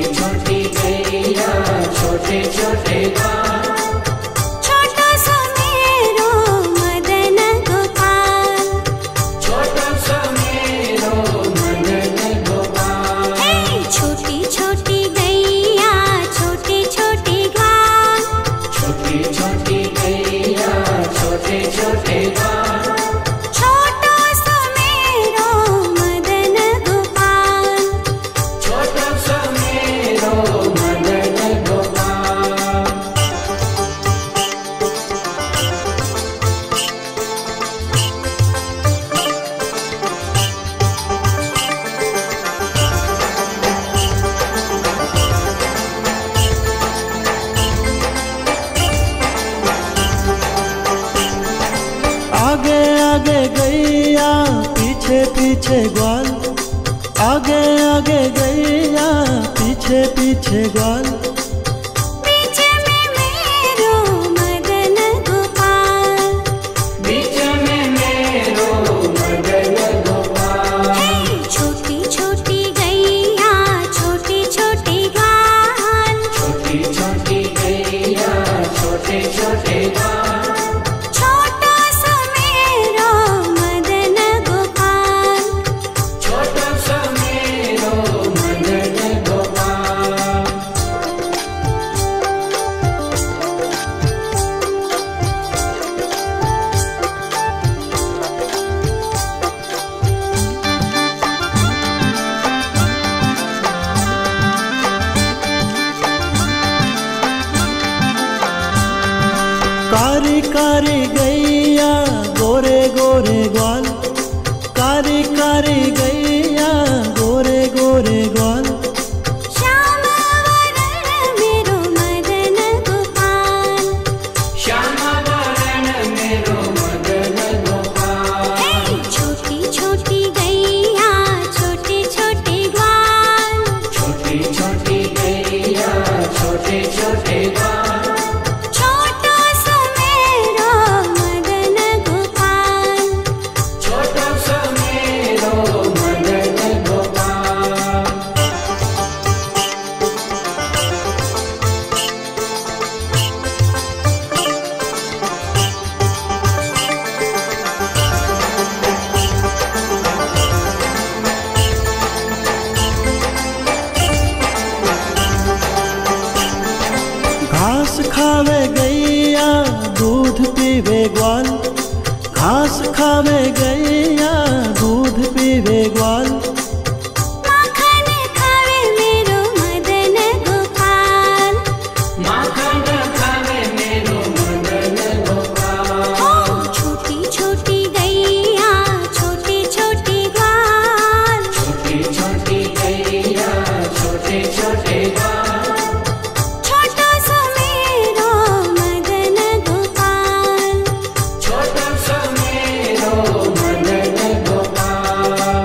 छोटी गैया छोटे छोटे गाल। छोटा सा मेरो मदन गोपाल। छोटा सा मेरो मदन गोपाल। छोटी छोटी गैया छोटे छोटे गाल। छोटी छोटी गैया छोटे छोटे गाल। छोटा सा मेरो मदन गोपाल। छोटा सा मेरो मदन गोपाल। आगे आगे गैया पीछे पीछे ग्वाल। आगे आगे गैया पीछे पीछे ग्वाल। बीच में मेरो मदन गोपाल। बीच में मेरो मदन गोपाल। छोटी छोटी गैया छोटे छोटे गाल। छोटी छोटी गैया छोटे छोटे गाल। छोटा सा मेरो मदन गोपाल। छोटा सा मेरो मदन गोपाल। कारी कारी गैया गोरे गोरे ग्वाल। कारी कारी गैया गोरे गोरे ग्वाल। श्याम वरण मेरो मदन गोपाल। श्याम वरण मेरो मदन गोपाल। छोटी छोटी गैया छोटे छोटे ग्वाल। छोटी छोटी गैया छोटे छोटे गाल। छोटा सा मेरो मदन गोपाल। छोटा सा मेरो मदन गोपाल। घास खावे गैया दूध पीवे ग्वाल। घास खावे गैया दूध पीवे ग्वाल। माखन खावे मेरो मदन गोपाल। माखन खावे मेरो मदन गोपाल। छोटी छोटी गैया छोटे छोटे ग्वाल। छोटी छोटी गैया छोटे छोटे गाल। छोटा सा मेरो मदन गोपाल। छोटा सा मेरो मदन गोपाल।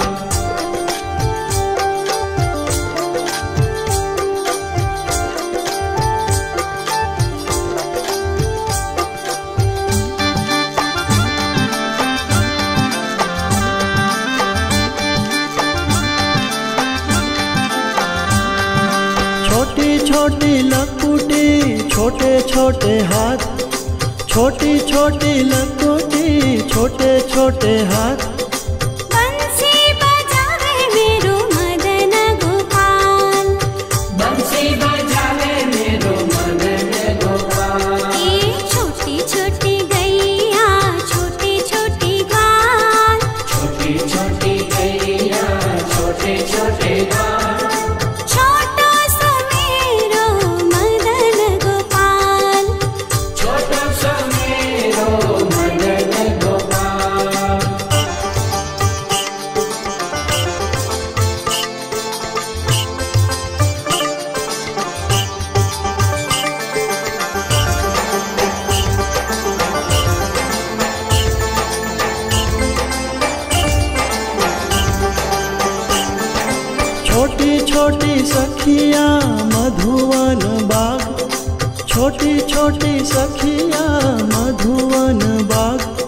छोटी छोटी लकुटी छोटे छोटे हाथ। छोटी छोटी लकुटी छोटे छोटे हाथ। बंसी बजावे मेरो मदन गोपाल। बंसी बजावे मेरो मदन गोपाल। छोटी छोटी गैया छोटे छोटे गाल। छोटी छोटी गैया छोटे छोटे गाल। छोटा सा मेरो मदन गोपाल। छोटा सा मेरो मदन गोपाल। छोटी छोटी सखिया मधुवन बाग। छोटी छोटी सखिया मधुवन बाग।